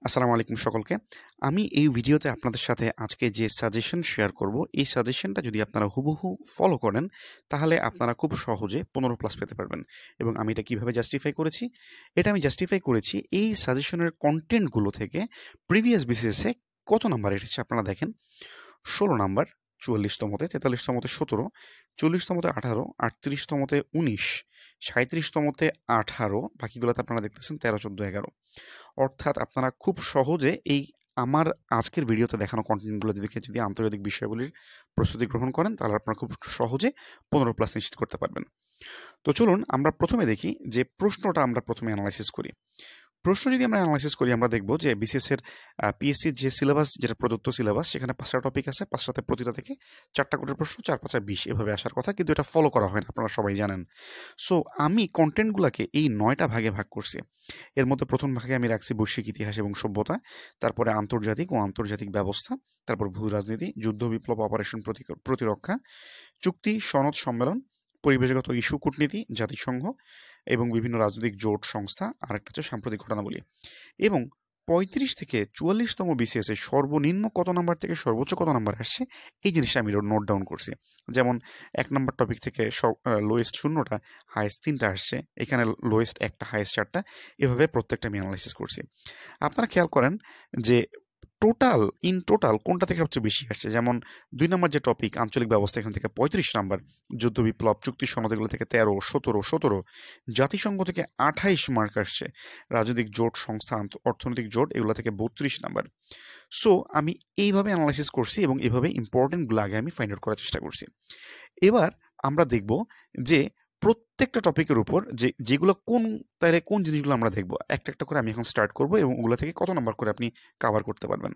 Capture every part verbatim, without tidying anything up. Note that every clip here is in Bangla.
আসসালামু আলাইকুম সকলকে। আমি এই ভিডিওতে আপনাদের সাথে আজকে যে সাজেশন শেয়ার করব, এই সাজেশনটা যদি আপনারা হুবহু ফলো করেন, তাহলে আপনারা খুব সহজে পনেরো প্লাস পেতে পারবেন। এবং আমি এটা কিভাবে জাস্টিফাই করেছি? এটা আমি জাস্টিফাই করেছি এই সাজেশনের কন্টেন্টগুলো থেকে প্রিভিয়াস বিসিএসে কত নাম্বার এসেছে আপনারা দেখেন। ষোলো নাম্বার, চুয়াল্লিশতমতে, তেতাল্লিশতমতে সতেরো, চল্লিশতমতে আঠারো, আটত্রিশতমতে উনিশ, সাঁত্রিশতমতে আঠারো, বাকিগুলোতে আপনারা দেখতেছেন তেরো, চোদ্দো, এগারো। অর্থাৎ আপনারা খুব সহজে এই আমার আজকের ভিডিওতে দেখানো কন্টেন্টগুলো দেখে যদি আন্তর্জাতিক বিষয়গুলির প্রস্তুতি গ্রহণ করেন, তাহলে আপনারা খুব সহজে পনেরো প্লাস নিশ্চিত করতে পারবেন। তো চলুন আমরা প্রথমে দেখি যে প্রশ্নটা আমরা প্রথমে অ্যানালাইসিস করি। প্রশ্ন যদি আমরা অ্যানালাইসিস করি, আমরা দেখব যে বিসিএস এর পিএসসির যে সিলেবাস, যেটা প্রদত্ত সিলেবাস, সেখানে পাঁচটা টপিক আছে, পাঁচটাতে প্রতিটা থেকে চারটা করে প্রশ্ন, চার পাঁচা বিশ এভাবে আসার কথা, কিন্তু এটা ফলো করা হয় না, আপনারা সবাই জানেন। সো আমি কন্টেন্টগুলোকে এই নয়টা ভাগে ভাগ করছি। এর মধ্যে প্রথম ভাগে আমি রাখছি বৈশ্বিক ইতিহাস এবং সভ্যতা, তারপরে আন্তর্জাতিক ও আন্তর্জাতিক ব্যবস্থা, তারপর ভূ রাজনীতি, যুদ্ধ বিপ্লব, অপারেশন প্রতিরক্ষা, চুক্তি, সনদ, সম্মেলন, পরিবেশগত ইস্যু, কূটনীতি, জাতিসংঘ এবং বিভিন্ন রাজনৈতিক জোট সংস্থা, আরেকটা হচ্ছে সাম্প্রতিক ঘটনাবলী। এবং পঁয়ত্রিশ থেকে চুয়াল্লিশতম বিসিএস এ সর্বনিম্ন কত নাম্বার থেকে সর্বোচ্চ কত নাম্বার আসছে, এই জিনিসটা আমি নোট ডাউন করছি। যেমন এক নম্বর টপিক থেকে লোয়েস্ট শূন্যটা, হাইয়েস্ট তিনটা আসছে, এখানে লোয়েস্ট একটা, হাইয়েস্ট চারটা, এভাবে প্রত্যেকটা আমি অ্যানালাইসিস করছি। আপনারা খেয়াল করেন যে টোটাল ইন টোটাল কোনটা থেকে সবচেয়ে বেশি আসছে। যেমন দুই নম্বর যে টপিক আঞ্চলিক ব্যবস্থা, এখান থেকে পঁয়ত্রিশ নাম্বার, যুদ্ধ বিপ্লব, চুক্তি সনদ, এগুলো থেকে তেরো, সতেরো, সতেরো, জাতিসংঘ থেকে আঠাইশ মার্ক আসছে, রাজনৈতিক জোট সংস্থা, অর্থনৈতিক জোট, এগুলো থেকে বত্রিশ নাম্বার। সো আমি এইভাবে অ্যানালাইসিস করছি এবং এইভাবে ইম্পর্টেন্টগুলো আগে আমি ফাইন্ড আউট করার চেষ্টা করছি। এবার আমরা দেখব যে প্রত্যেকটা টপিকের উপর যে যেগুলো কোন তাহলে কোন জিনিসগুলো আমরা দেখব, একটা একটা করে আমি এখন স্টার্ট করব এবং ওগুলো থেকে কত নাম্বার করে আপনি কাভার করতে পারবেন।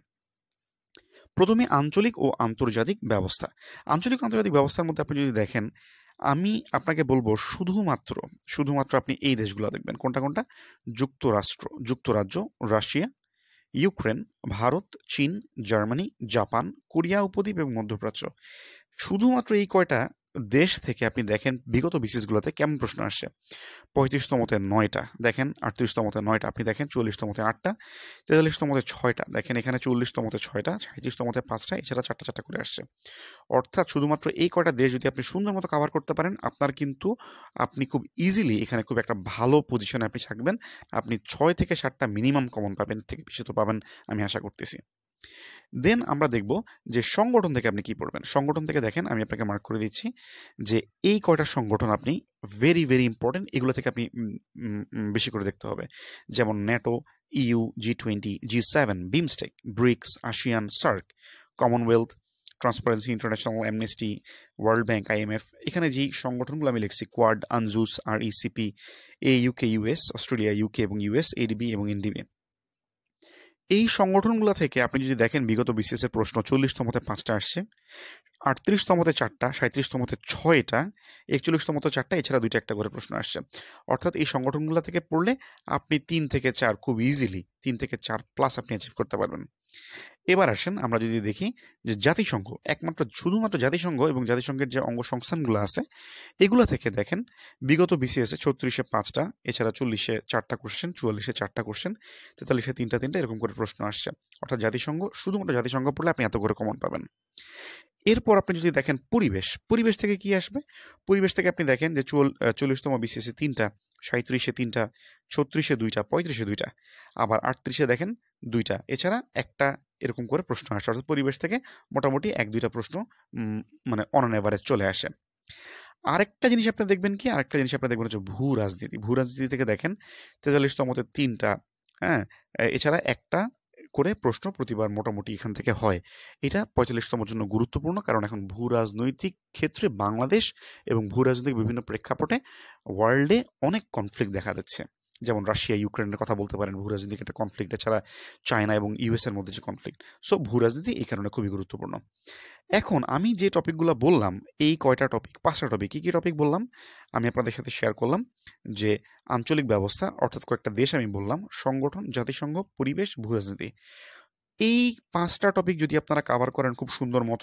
প্রথমে আঞ্চলিক ও আন্তর্জাতিক ব্যবস্থা। আঞ্চলিক ও আন্তর্জাতিক ব্যবস্থার মধ্যে আপনি যদি দেখেন, আমি আপনাকে বলবো শুধুমাত্র শুধুমাত্র আপনি এই দেশগুলো দেখবেন। কোনটা কোনটা? যুক্তরাষ্ট্র, যুক্তরাজ্য, রাশিয়া, ইউক্রেন, ভারত, চীন, জার্মানি, জাপান, কোরিয়া উপদ্বীপ এবং মধ্যপ্রাচ্য। শুধুমাত্র এই কয়টা দেশ থেকে আপনি দেখেন বিগত বিসিএসগুলোতে কেমন প্রশ্ন আসছে। পঁয়ত্রিশতমতে নয়টা দেখেন, আটত্রিশতমতে নয়টা আপনি দেখেন, চল্লিশতমতে আটটা, তেতাল্লিশতমতে ছয়টা দেখেন, এখানে চল্লিশতমতে ছয়টা, সাঁত্রিশতমতে পাঁচটা, এছাড়া চারটা চারটা করে আসছে। অর্থাৎ শুধুমাত্র এই কয়টা দেশ যদি আপনি সুন্দর মতো কাভার করতে পারেন, আপনার কিন্তু আপনি খুব ইজিলি এখানে খুব একটা ভালো পজিশনে আপনি থাকবেন। আপনি ছয় থেকে সাতটা মিনিমাম কমন পাবেন, থেকে বেশি তো পাবেন আমি আশা করতেছি। দেন আমরা দেখব যে সংগঠন থেকে আপনি কি পড়বেন। সংগঠন থেকে দেখেন, আমি আপনাকে মার্ক করে দিচ্ছি যে এই কয়টা সংগঠন আপনি ভেরি ভেরি ইম্পর্টেন্ট, এগুলো থেকে আপনি বেশি করে দেখতে হবে। যেমন NATO, EU, G twenty, G seven, BIMSTEC, BRICS, ASEAN, SAARC, Commonwealth, Transparency International, Amnesty, World Bank, IMF. এখানে যে সংগঠনগুলো আমি লিখছি, কোয়াড, আনজুস, আর ইসিপি, এ ইউকে, ইউএস, অস্ট্রেলিয়া, ইউকে এবং ইউএস, এডিবি এবং এনডিবি। এই সংগঠনগুলো থেকে আপনি যদি দেখেন বিগত বিসিএস এর প্রশ্ন চল্লিশতমতে পাঁচটা আসছে, আটত্রিশতমতে চারটা, সাঁত্রিশতমতে ছয়টা, একচল্লিশতমতে চারটা, এছাড়া দুইটা একটা করে প্রশ্ন আসছে। অর্থাৎ এই সংগঠনগুলো থেকে পড়লে আপনি তিন থেকে চার খুব ইজিলি তিন থেকে চার প্লাস আপনি অ্যাচিভ করতে পারবেন। এবার আসেন আমরা যদি দেখি যে জাতিসংঘ, একমাত্র শুধুমাত্র জাতিসংঘ এবং জাতিসংঘের যে অঙ্গ সংস্থানগুলো আছে, এগুলো থেকে দেখেন বিগত বিসিএসে ছত্রিশে পাঁচটা, এছাড়া চল্লিশে চারটা কোশ্চেন, চুয়াল্লিশে চারটা কোশ্চেন, তেতাল্লিশে তিনটা তিনটা এরকম করে প্রশ্ন আসছে। অর্থাৎ জাতিসংঘ, শুধুমাত্র জাতিসংঘ পড়লে আপনি এত করে কমন পাবেন। এরপর আপনি যদি দেখেন পরিবেশ, পরিবেশ থেকে কি আসবে? পরিবেশ থেকে আপনি দেখেন যে চুয়াল চল্লিশতম বিসিএসে তিনটা, সাঁত্রিশে তিনটা, ছত্রিশে দুইটা, পঁয়ত্রিশে দুইটা, আবার আটত্রিশে দেখেন দুইটা, এছাড়া একটা, এরকম করে প্রশ্ন আসে। অর্থাৎ পরিবেশ থেকে মোটামুটি এক দুইটা প্রশ্ন মানে অন অ্যান এভারেজ চলে আসে। আরেকটা জিনিস আপনি দেখবেন কি, আরেকটা জিনিস আপনি দেখবেন হচ্ছে ভূ রাজনীতি। ভূ রাজনীতি থেকে দেখেন তেতাল্লিশতমতে তিনটা, হ্যাঁ, এছাড়া একটা করে প্রশ্ন প্রতিবার মোটামুটি এখান থেকে হয়। এটা পঁয়তাল্লিশতম জন্য গুরুত্বপূর্ণ, কারণ এখন ভূ রাজনৈতিক ক্ষেত্রে বাংলাদেশ এবং ভূ রাজনৈতিক বিভিন্ন প্রেক্ষাপটে ওয়ার্ল্ডে অনেক কনফ্লিক্ট দেখা যাচ্ছে। যেমন রাশিয়া ইউক্রেনের কথা বলতে পারেন, ভূ রাজনৈতিক একটা কনফ্লিক্ট, এছাড়া চায়না এবং ইউএস এর মধ্যে যে কনফ্লিক্ট। সো ভূ রাজনীতি এই কারণে খুবই গুরুত্বপূর্ণ। এখন আমি যে টপিকগুলো বললাম, এই কয়টা টপিক, পাঁচটা টপিক, কী কী টপিক বললাম আমি আপনাদের সাথে শেয়ার করলাম। যে আঞ্চলিক ব্যবস্থা, অর্থাৎ কয়েকটা দেশ আমি বললাম, সংগঠন, জাতিসংঘ, পরিবেশ, ভূ রাজনীতি। এই পাঁচটা টপিক যদি আপনারা কাভার করেন খুব সুন্দর মতো,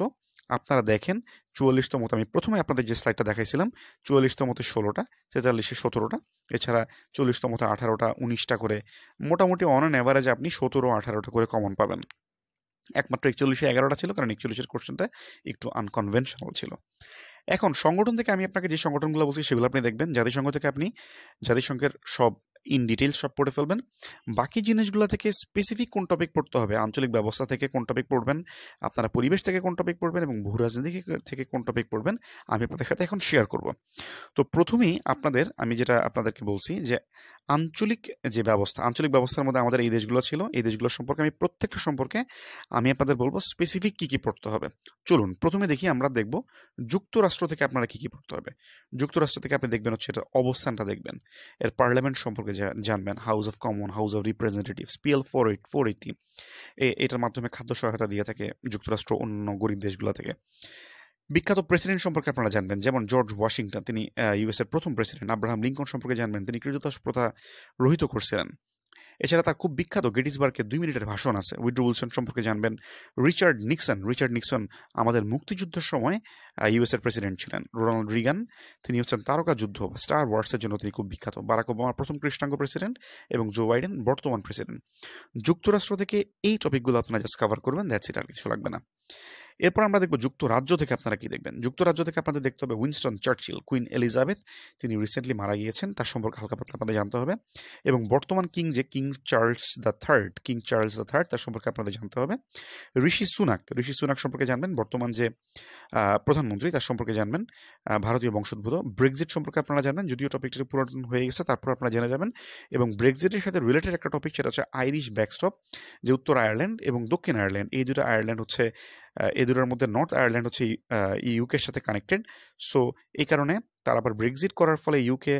আপনারা দেখেন চুয়াল্লিশতমতে আমি প্রথমে আপনাদের যে স্লাইডটা দেখাইছিলাম, চুয়াল্লিশতমতে ষোলোটা, তেতাল্লিশে সতেরোটা, এছাড়া চল্লিশতমতে আঠারোটা, উনিশটা করে, মোটামুটি অন অ্যান অ্যাভারেজ আপনি সতেরো আঠারোটা করে কমন পাবেন। একমাত্র একচল্লিশে এগারোটা ছিল, কারণ একচল্লিশের কোশ্চেনটা একটু আনকনভেনশনাল ছিল। এখন সংগঠন থেকে আমি আপনাকে যে সংগঠনগুলো বলছি সেগুলো আপনি দেখবেন। জাতিসংঘ থেকে আপনি জাতিসংঘের সব ইন ডিটেলস সব পড়ে ফেলবেন। বাকি জিনিসগুলো থেকে স্পেসিফিক কোন টপিক পড়তে হবে, আঞ্চলিক ব্যবস্থা থেকে কোন টপিক পড়বেন, আপনারা পরিবেশ থেকে কোন টপিক পড়বেন এবং ভূ রাজনীতি থেকে কোন টপিক পড়বেন, আমি আপনাদের সাথে এখন শেয়ার করব। তো প্রথমেই আপনাদের আমি যেটা আপনাদেরকে বলছি যে আঞ্চলিক যে ব্যবস্থা, আঞ্চলিক ব্যবস্থার মধ্যে আমাদের এই দেশগুলো ছিল, এই দেশগুলোর সম্পর্কে আমি প্রত্যেকটা সম্পর্কে আমি আপনাদের বলবো স্পেসিফিক কী কী পড়তে হবে। চলুন প্রথমে দেখি, আমরা দেখব যুক্তরাষ্ট্র থেকে আপনারা কী কী পড়তে হবে। যুক্তরাষ্ট্র থেকে আপনি দেখবেন হচ্ছে এটার অবস্থানটা দেখবেন, এর পার্লামেন্ট সম্পর্কে জানবেন, House of Common, House of Representatives, PL four eight four eighty এটার মাধ্যমে খাদ্য সহায়তা দিয়ে থাকে যুক্তরাষ্ট্র অন্য গরিব দেশগুলো থেকে। বিখ্যাত প্রেসিডেন্ট সম্পর্কে আপনারা জানবেন, যেমন জর্জ ওয়াশিংটন, তিনি ইউএস এর প্রথম প্রেসিডেন্ট। আব্রাহাম লিঙ্কন সম্পর্কে জানবেন, তিনি কৃতদাস প্রথা রহিত করছিলেন। এছাড়া তার খুব বিখ্যাত গেটিসবার্গের দুই মিনিটের ভাষণ আছে। উইড্রো উইলসন সম্পর্কে জানবেন। রিচার্ড নিক্সন, রিচার্ড নিক্সন আমাদের মুক্তিযুদ্ধের সময় ইউএস এর প্রেসিডেন্ট ছিলেন। রোনাল্ড রিগান, তিনি হচ্ছেন তারকা যুদ্ধ বা স্টার ওয়ার্সের জন্য তিনি খুব বিখ্যাত। বারাক ওবামা প্রথম কৃষ্ণাঙ্গ প্রেসিডেন্ট এবং জো বাইডেন বর্তমান প্রেসিডেন্ট। যুক্তরাষ্ট্র থেকে এই টপিকগুলো আপনারা জাস্ট কভার করবেন, দ্যাটস ইট, আর কিছু লাগবে না। এরপর আমরা দেখব যুক্তরাজ্য থেকে আপনারা কি দেখবেন। যুক্তরাজ্য থেকে আপনাদের দেখতে হবে উইনস্টন চার্চিল, কুইন এলিজাবেথ, তিনি রিসেন্টলি মারা গিয়েছেন, তার সম্পর্কে হালকা পাতলা আপনাদের জানতে হবে। এবং বর্তমান কিং যে king Charles the third, king Charles the third, তার সম্পর্কে আপনাদের জানতে হবে। ঋষি সুনাক, ঋষি সুনাক সম্পর্কে জানবেন, বর্তমান যে প্রধানমন্ত্রী তার সম্পর্কে জানবেন, ভারতীয় বংশোদ্ভূত। ব্রেক্সিট সম্পর্কে আপনারা জানবেন, যদিও টপিকটি পুরাতন হয়ে গেছে, তারপর আপনারা জেনে যাবেন। এবং ব্রেক্সিটের সাথে রিলেটেড একটা টপিক, সেটা হচ্ছে আইরিশ ব্যাকস্টপ, যে উত্তর আয়ারল্যান্ড এবং দক্ষিণ আয়ারল্যান্ড, এই দুটো আয়ারল্যান্ড হচ্ছে, এই দুটোর মধ্যে নর্থ আয়ারল্যান্ড হচ্ছে ইউকের সাথে কানেক্টেড। সো এই কারণে তার আবার ব্রেক্সিট করার ফলে ইউকে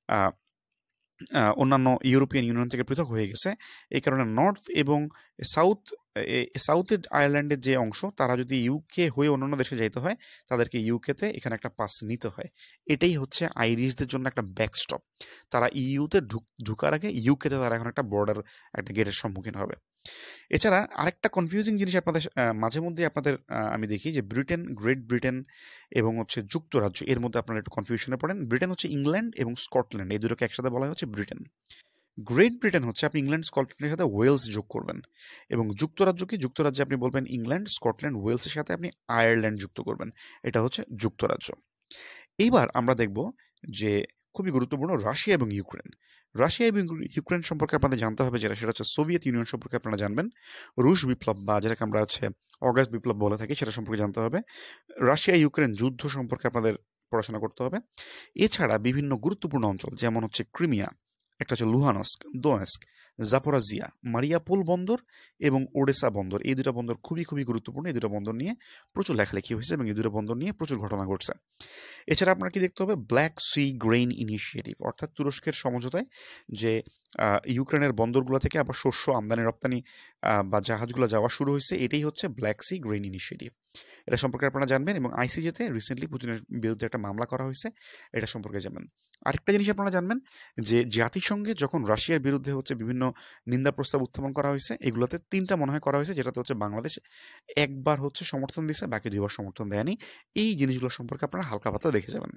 অন্যান্য ইউরোপিয়ান ইউনিয়ন থেকে পৃথক হয়ে গেছে। এই কারণে নর্থ এবং সাউথ, সাউথের আয়ারল্যান্ডের যে অংশ, তারা যদি ইউকে হয়ে অন্যান্য দেশে যাইতে হয়, তাদেরকে ইউকেতে এখানে একটা পাস নিতে হয়। এটাই হচ্ছে আইরিশদের জন্য একটা ব্যাকস্টপ। তারা ইউতে ঢুকার আগে ইউকেতে তারা এখন একটা বর্ডার, একটা গেটের সম্মুখীন হবে। এছাড়া আরেকটা কনফিউজিং জিনিস আপনাদের মাঝে মধ্যে আপনাদের আমি দেখি যে ব্রিটেন, গ্রেট ব্রিটেন এবং হচ্ছে যুক্তরাজ্য, এর মধ্যে আপনারা একটু কনফিউশনে পড়েন। ব্রিটেন হচ্ছে ইংল্যান্ড এবং স্কটল্যান্ড, এই দুটোকে একসাথে বলা হচ্ছে ব্রিটেন। গ্রেট ব্রিটেন হচ্ছে আপনি ইংল্যান্ড স্কটল্যান্ডের সাথে ওয়েলস যোগ করবেন। এবং যুক্তরাজ্য কি, যুক্তরাজ্যে আপনি বলবেন ইংল্যান্ড, স্কটল্যান্ড, ওয়েলসের সাথে আপনি আয়ারল্যান্ড যুক্ত করবেন, এটা হচ্ছে যুক্তরাজ্য। এইবার আমরা দেখব যে খুবই গুরুত্বপূর্ণ রাশিয়া এবং ইউক্রেন। রাশিয়া এবং ইউক্রেন সম্পর্কে আপনাদের জানতে হবে, যেটা সেটা হচ্ছে সোভিয়েত ইউনিয়ন সম্পর্কে আপনারা জানবেন। রুশ বিপ্লব বা যেটাকে আমরা হচ্ছে অগাস্ট বিপ্লব বলে থাকি, সেটা সম্পর্কে জানতে হবে। রাশিয়া ইউক্রেন যুদ্ধ সম্পর্কে আপনাদের পড়াশোনা করতে হবে। এছাড়া বিভিন্ন গুরুত্বপূর্ণ অঞ্চল, যেমন হচ্ছে ক্রিমিয়া, একটা হচ্ছে লুহানস্ক, দোনেস্ক, জাপোরাজিয়া, মারিয়াপোল বন্দর এবং ওডেসা বন্দর, এই দুটো বন্দর খুবই খুবই গুরুত্বপূর্ণ। এই দুটো বন্দর নিয়ে প্রচুর লেখালেখি হয়েছে এবং এই দুটো বন্দর নিয়ে প্রচুর ঘটনা ঘটছে। এছাড়া আপনার কি দেখতে হবে, ব্ল্যাক সি গ্রেইন ইনিশিয়েটিভ, অর্থাৎ তুরস্কের সমঝোতায় যে ইউক্রেনের বন্দরগুলো থেকে আবার শস্য আমদানি রপ্তানি বা জাহাজগুলো যাওয়া শুরু হয়েছে, এটাই হচ্ছে ব্ল্যাক সি গ্রেইন ইনিশিয়েটিভ। এটা সম্পর্কে আপনারা জানবেন। এবং আইসিজেতে রিসেন্টলি পুতিনের বিরুদ্ধে একটা মামলা করা হয়েছে, এটা সম্পর্কে জানবেন। আরেকটা জিনিস আপনারা জানবেন যে জাতিসংঘে যখন রাশিয়ার বিরুদ্ধে হচ্ছে বিভিন্ন নিন্দা প্রস্তাব উত্থাপন করা হয়েছে, এগুলোতে তিনটা মনে হয় করা হয়েছে, যেটাতে হচ্ছে বাংলাদেশ একবার হচ্ছে সমর্থন দিয়েছে, বাকি দুইবার সমর্থন দেয়নি। এই জিনিসগুলো সম্পর্কে আপনারা হালকা পাতলা দেখে যাবেন।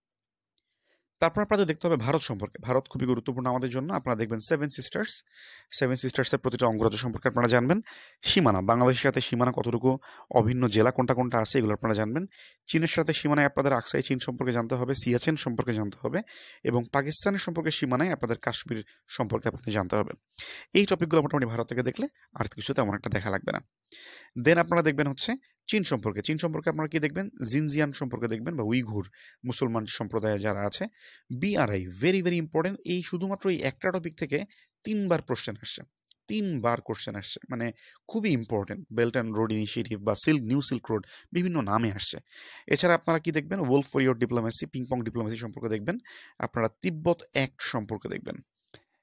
তারপর আপনাদের দেখতে হবে ভারত সম্পর্কে। ভারত খুবই গুরুত্বপূর্ণ আমাদের জন্য। আপনারা দেখবেন সেভেন সিস্টার্স, সেভেন সিস্টার্সের প্রতিটা অঙ্গরাজ্য সম্পর্কে আপনারা জানবেন। সীমানা, বাংলাদেশের সাথে সীমানা কতটুকু, অভিন্ন জেলা কোনটা কোনটা আছে, এগুলো আপনারা জানবেন। চীনের সাথে সীমানায় আপনাদের আকসাই চীন সম্পর্কে জানতে হবে, সিয়াচেন সম্পর্কে জানতে হবে এবং পাকিস্তানের সম্পর্কে সীমানায় আপনাদের কাশ্মীর সম্পর্কে আপনাদের জানতে হবে। এই টপিকগুলো মোটামুটি ভারত থেকে দেখলে আর কিছু তেমন একটা দেখা লাগবে না। দেন আপনারা দেখবেন হচ্ছে চীন সম্পর্কে। চীন সম্পর্কে আপনারা কি দেখবেন, জিনজিয়ান সম্পর্কে দেখবেন বা উইঘুর মুসলমান সম্প্রদায়ে যারা আছে। BRI very very important. এই শুধুমাত্র এই একটা টপিক থেকে তিনবার কোশ্চেন আসছে, তিনবার কোশ্চেন আসছে, মানে খুবই important. Belt and road initiative বা সিল্ক, নিউ সিল্ক রোড, বিভিন্ন নামে আসছে। এছাড়া আপনারা কি দেখবেন, wolf warrior diplomacy, ping pong diplomacy সম্পর্কে দেখবেন। আপনারা তিব্বত অ্যাক্ট সম্পর্কে দেখবেন।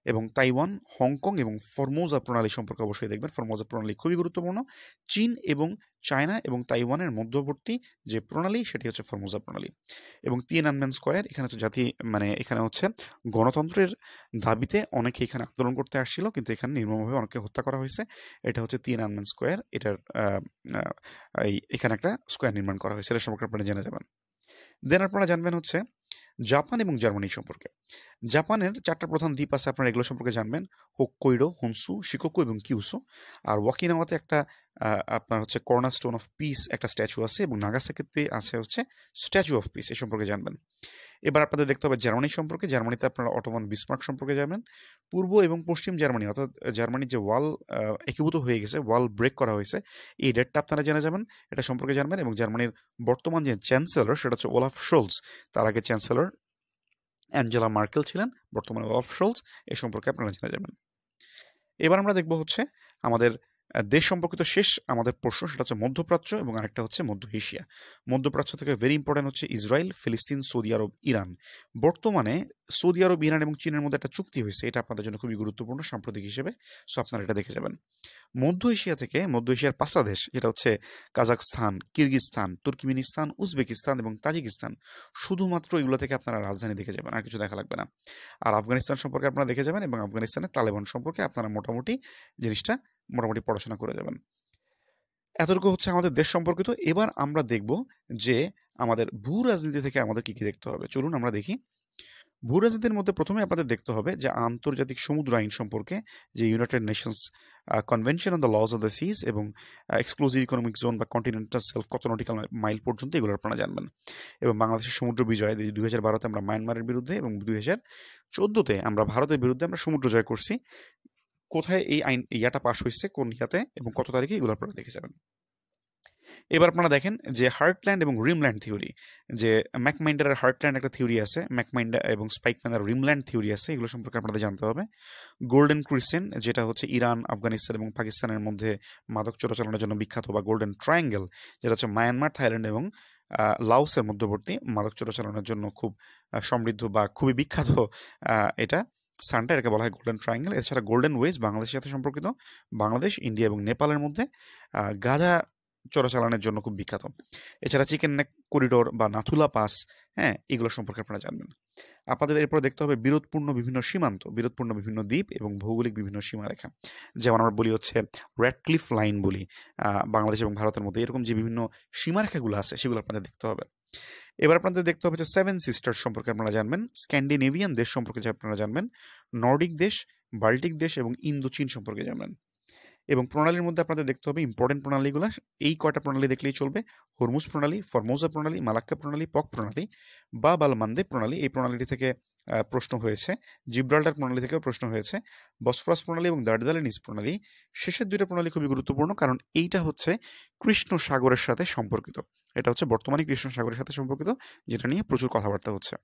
এবং তাইওয়ান, হংকং এবং ফরমোজা প্রণালী সম্পর্কে অবশ্যই দেখবেন। ফরমোজা প্রণালী খুবই গুরুত্বপূর্ণ। চীন এবং চায়না এবং তাইওয়ানের মধ্যবর্তী যে প্রণালী সেটি হচ্ছে ফরমোজা প্রণালী। এবং তিয়েনানমেন স্কোয়ার, এখানে হচ্ছে জাতি মানে এখানে হচ্ছে গণতন্ত্রের দাবিতে অনেকে এখানে আন্দোলন করতে আসছিল, কিন্তু এখানে নির্মমভাবে অনেকে হত্যা করা হয়েছে। এটা হচ্ছে তিয়েনানমেন স্কোয়ার, এটার আহ, আহ, এই এখানে একটা স্কোয়ার নির্মাণ করা হয়েছে, এটা সম্পর্কে আপনারা জেনে যাবেন। দেন আপনারা জানবেন হচ্ছে জাপান এবং জার্মানি সম্পর্কে। জাপানের চারটা প্রধান দ্বীপ আছে, আপনারা এগুলো সম্পর্কে জানবেন। হোক্কাইডো, হনসু, শিকোকু এবং কিউসু। আর ওয়াকিনাওয়াতে একটা আহ, আপনার হচ্ছে কর্নারস্টোন অফ পিস একটা স্ট্যাচু আছে, এবং নাগাসাকিতে আছে হচ্ছে স্ট্যাচু অফ পিস, এই সম্পর্কে জানবেন। এবার আপনাদের দেখতে হবে জার্মানি সম্পর্কে। জার্মানিতে আপনারা অটোমান বিসমার্ক সম্পর্কে জানবেন। পূর্ব এবং পশ্চিম জার্মানি, অর্থাৎ জার্মানির যে ওয়াল একীভূত হয়ে গেছে, ওয়াল ব্রেক করা হয়েছে, এই ডেটটা আপনারা জেনে যাবেন, এটা সম্পর্কে জানবেন। এবং জার্মানির বর্তমান যে চ্যান্সেলর সেটা হচ্ছে ওলাফ শোলস, তার আগে চ্যান্সেলর অ্যাঞ্জেলা মার্কেল ছিলেন, বর্তমানে ওলাফ শোলস, এ সম্পর্কে আপনারা জেনে যাবেন। এবার আমরা দেখব হচ্ছে আমাদের দেশ সম্পর্কিত শেষ আমাদের প্রশ্ন, সেটা হচ্ছে মধ্যপ্রাচ্য এবং আরেকটা হচ্ছে মধ্য এশিয়া। মধ্যপ্রাচ্য থেকে ভেরি ইম্পর্টেন্ট হচ্ছে ইসরায়েল, ফিলিস্তিন, সৌদি আরব, ইরান। বর্তমানে সৌদি আরব, ইরান এবং চীনের মধ্যে একটা চুক্তি হয়েছে, এটা আপনাদের জন্য খুবই গুরুত্বপূর্ণ সাম্প্রতিক হিসেবে, সো আপনারা এটা দেখে যাবেন। মধ্য এশিয়া থেকে মধ্য এশিয়ার পাঁচটা দেশ, যেটা হচ্ছে কাজাখস্তান, কিরগিজস্তান, তুর্কমেনিস্তান, উজবেকিস্তান এবং তাজিকিস্তান। শুধুমাত্র এগুলো থেকে আপনারা রাজধানী দেখে যাবেন, আর কিছু দেখা লাগবে না। আর আফগানিস্তান সম্পর্কে আপনারা দেখে যাবেন, এবং আফগানিস্তানের তালেবান সম্পর্কে আপনারা মোটামুটি জিনিসটা মোটামুটি পড়াশোনা করে যাবেন। এতটুকু হচ্ছে আমাদের দেশ সম্পর্কিত। এবার আমরা দেখব যে আমাদের ভূ রাজনীতি থেকে আমাদের কি কি দেখতে হবে। চলুন আমরা দেখি। ভূ রাজনীতির মধ্যে প্রথমে আপনাদের দেখতে হবে যে আন্তর্জাতিক সমুদ্র আইন সম্পর্কে, যে United Nations Convention on the laws of the seas এবং এক্সক্লুসিভ ইকোনমিক জোন বা কন্টিনেন্টাল সেলফ কত নটিক্যাল মাইল পর্যন্ত, এগুলো আপনারা জানবেন। এবং বাংলাদেশের সমুদ্র বিজয়, দুই হাজার বারোতে আমরা মায়ানমারের বিরুদ্ধে এবং দুই হাজার চোদ্দোতে আমরা ভারতের বিরুদ্ধে আমরা সমুদ্র জয় করছি। কোথায় এই আইন ইয়াটা পাশ হয়েছে, কোন ইয়াতে এবং কত তারিখে, এগুলো আপনারা দেখে যাবেন। এবার আপনারা দেখেন যে হার্টল্যান্ড এবং রিমল্যান্ড থিওরি, যে ম্যাকমাইন্ডারের হার্টল্যান্ড একটা থিওরি আছে, ম্যাকমাইন্ডার এবং স্পাইকম্যানের রিমল্যান্ড থিওরি আছে, এগুলো সম্পর্কে আপনাদের জানতে হবে। গোল্ডেন ক্রিসেন্ট, যেটা হচ্ছে ইরান, আফগানিস্তান এবং পাকিস্তানের মধ্যে মাদক চোরাচালানের জন্য বিখ্যাত, বা গোল্ডেন ট্রায়াঙ্গেল, যেটা হচ্ছে মায়ানমার, থাইল্যান্ড এবং লাওসের মধ্যবর্তী মাদক চোরাচালানের জন্য খুব সমৃদ্ধ বা খুবই বিখ্যাত এটা সানটা, এটাকে বলা হয় গোল্ডেন ট্রায়াঙ্গেল। এছাড়া গোল্ডেন ওয়েজ বাংলাদেশের সাথে সম্পর্কিত, বাংলাদেশ, ইন্ডিয়া এবং নেপালের মধ্যে গাঁজা চোরাচালানের জন্য খুব বিখ্যাত। এছাড়া চিকেন নেক করিডোর বা নাথুলা পাস, হ্যাঁ, এগুলো সম্পর্কে আপনারা জানবেন। আপনাদের এরপর দেখতে হবে বিরোধপূর্ণ বিভিন্ন সীমান্ত, বিরোধপূর্ণ বিভিন্ন দ্বীপ এবং ভৌগোলিক বিভিন্ন সীমারেখা, যেমন আমরা বলি হচ্ছে রেডক্লিফ লাইন বলি বাংলাদেশ এবং ভারতের মধ্যে, এরকম যে বিভিন্ন সীমারেখাগুলো আছে সেগুলো আপনাদের দেখতে হবে। এবার আপনাদের দেখতে হবে যে সেভেন সিস্টার সম্পর্কে আপনারা জানবেন, স্ক্যান্ডিনেভিয়ান দেশ সম্পর্কে আপনারা জানবেন, নর্ডিক দেশ, বাল্টিক দেশ এবং ইন্দো চীন সম্পর্কে জানবেন। এবং প্রণালীর মধ্যে আপনাদের দেখতে হবে ইম্পর্টেন্ট প্রণালীগুলো, এই কয়টা প্রণালী দেখলেই চলবে: হরমুজ প্রণালী, ফরমোজা প্রণালী, মালাক্কা প্রণালী, পক প্রণালী, বা বালমান্দে প্রণালী। এই প্রণালীটি থেকে প্রশ্ন হয়েছে। জিব্রাল্টার প্রণালী থেকেও প্রশ্ন হয়েছে। বসফরাস প্রণালী এবং দার্দালিনিস প্রণালী। শেষের দুইটা প্রণালী খুবই গুরুত্বপূর্ণ, কারণ এইটা হচ্ছে কৃষ্ণ সাগরের সাথে সম্পর্কিত, এটা হচ্ছে বর্তমানে কৃষ্ণ সাগরের সাথে সম্পর্কিত, যেটা নিয়ে প্রচুর কথাবার্তা হচ্ছে।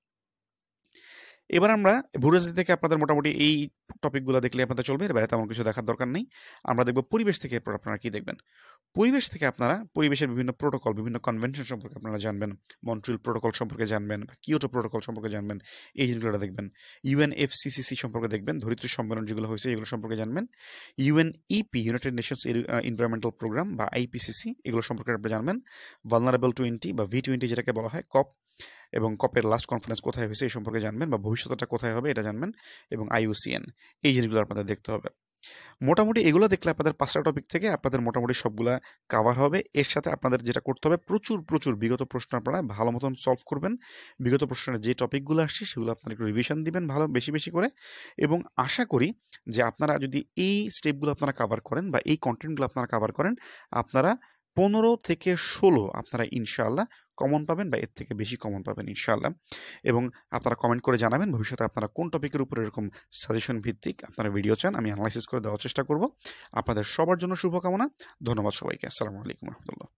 এবার আমরা ভূরাজনীতি থেকে আপনাদের মোটামুটি এই টপিকগুলো দেখলে আপনাদের চলবে, এবার তেমন কিছু দেখার দরকার নেই। আমরা দেখব পরিবেশ থেকে এরপর আপনারা কি দেখবেন। পরিবেশ থেকে আপনারা পরিবেশের বিভিন্ন প্রোটোকল, বিভিন্ন কনভেনশন সম্পর্কে আপনারা জানবেন, মন্ট্রিল প্রোটোকল সম্পর্কে জানবেন, বা কিয়োটো প্রোটোকল সম্পর্কে জানবেন, এই জিনিসগুলো দেখবেন। ইউএনএফসিসিসি সম্পর্কে দেখবেন, ধরিত্রী সম্মেলন যেগুলো হয়েছে এগুলো সম্পর্কে জানবেন। UNEP, United Nations Environmental Programme বা আইপিসিসি, এগুলো সম্পর্কে আপনি জানবেন। ভালনারেবল টোয়েন্টি বা ভি টোয়েন্টি যেটাকে বলা হয়, কপ এবং কপের লাস্ট কনফারেন্স কোথায় হয়েছে এই সম্পর্কে জানবেন, বা ভবিষ্যৎটা কোথায় হবে এটা জানবেন। এবং আইইউসিএন, এই জিনিসগুলো আপনাদের দেখতে হবে। মোটামুটি এগুলো দেখলে আপনাদের পাঁচটা টপিক থেকে আপনাদের মোটামুটি সবগুলা কাভার হবে। এর সাথে আপনাদের যেটা করতে হবে, প্রচুর প্রচুর বিগত প্রশ্ন আপনারা ভালো মতন সলভ করবেন। বিগত প্রশ্নের যে টপিকগুলো আসছে সেগুলো আপনারা একটু রিভিশন দিবেন ভালো বেশি বেশি করে। এবং আশা করি যে আপনারা যদি এই স্টেপগুলো আপনারা কাভার করেন বা এই কন্টেন্টগুলো আপনারা কাভার করেন, আপনারা পনেরো থেকে ষোলো আপনারা ইনশাআল্লাহ কমন পাবেন, বা এর থেকে বেশি কমন পাবেন ইনশাআল্লাহ। এবং আপনারা কমেন্ট করে জানাবেন ভবিষ্যতে আপনারা কোন টপিকের উপর এরকম সাজেশন ভিত্তিক আপনারা ভিডিও চান, আমি অ্যানালাইসিস করে দেওয়ার চেষ্টা করব। আপনাদের সবার জন্য শুভকামনা। ধন্যবাদ সবাইকে। আসসালামু আলাইকুম রহমতুল্লাহ।